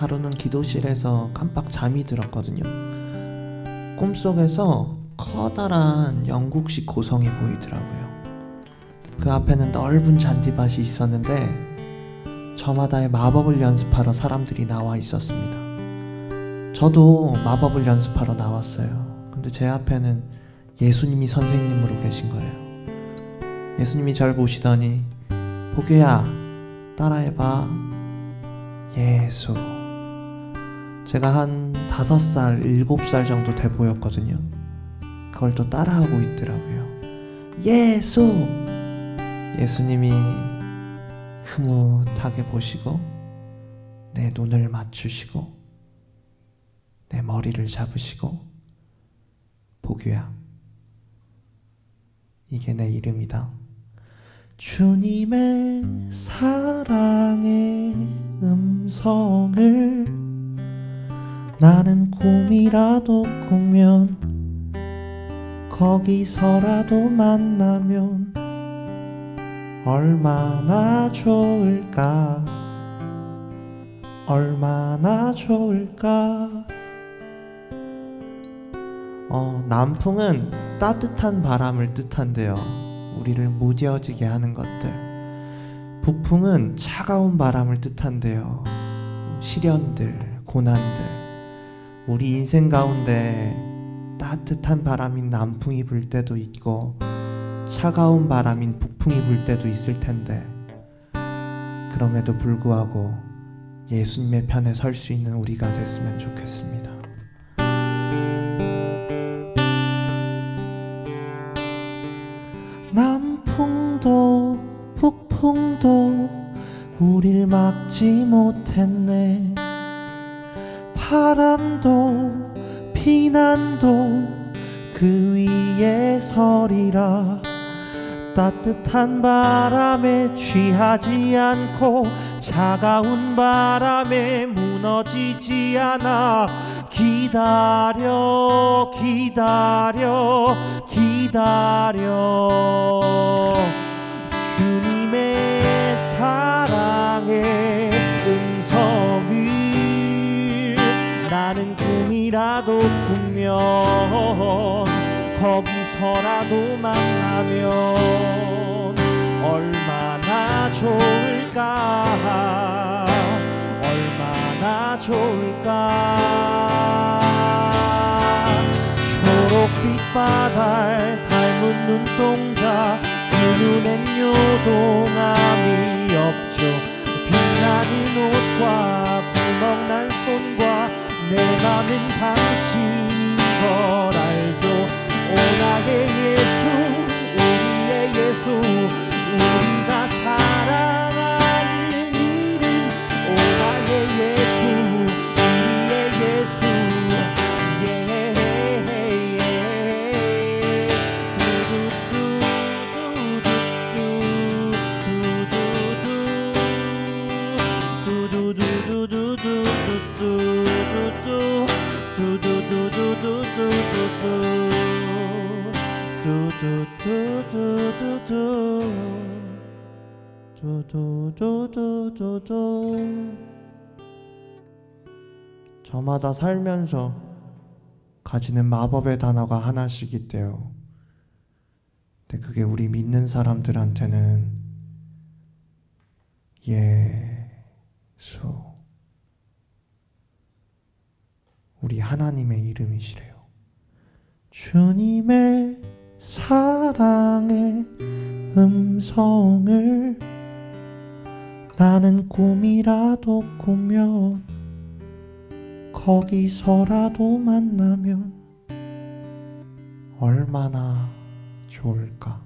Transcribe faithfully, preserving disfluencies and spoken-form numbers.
하루는 기도실에서 깜빡 잠이 들었거든요. 꿈속에서 커다란 영국식 고성이 보이더라고요. 그 앞에는 넓은 잔디밭이 있었는데 저마다의 마법을 연습하러 사람들이 나와 있었습니다. 저도 마법을 연습하러 나왔어요. 근데 제 앞에는 예수님이 선생님으로 계신 거예요. 예수님이 절 보시더니 보규야 따라해봐. 예수. 제가 한 다섯 살, 일곱 살 정도 돼 보였거든요. 그걸 또 따라하고 있더라고요. 예수. 예수님이 흐뭇하게 보시고 내 눈을 맞추시고 내 머리를 잡으시고 보규야, 이게 내 이름이다. 주님의 사랑의 음성을 나는 꿈이라도 꾸면 거기서라도 만나면 얼마나 좋을까, 얼마나 좋을까. 어, 남풍은 따뜻한 바람을 뜻한대요. 우리를 무뎌지게 하는 것들. 북풍은 차가운 바람을 뜻한대요. 시련들, 고난들. 우리 인생 가운데 따뜻한 바람인 남풍이 불 때도 있고 차가운 바람인 북풍이 불 때도 있을 텐데, 그럼에도 불구하고 예수님의 편에 설 수 있는 우리가 됐으면 좋겠습니다. 남풍도 북풍도 우릴 막지 못했네. 바람도 비난도 그 위에 서리라. 따뜻한 바람에 취하지 않고 차가운 바람에 무너지지 않아. 기다려 기다려 기다려. 주님의 사랑의 음성을 나는 꿈이라도 꾸면 거기서라도 만나면 얼마나 좋을까, 얼마나 좋을까. 초록빛 바다를 닮은 눈동자, 그 눈엔 요동함이 없죠. 빛나는 옷과 구멍난 손과 내 맘은 당신인 걸 알죠. 오 나의 예수, 우리의 예수, 우리가 사랑하는 이름. 오 나의 예수, 우리의 예수. 저마다 살면서 가지는 마법의 단어가 하나씩 있대요. 근데 그게 우리 믿는 사람들한테는 예수, 우리 하나님의 이름이시래요. 주님의 사랑의 음성을 나는 꿈이라도 꾸면 거기서라도 만나면 얼마나 좋을까.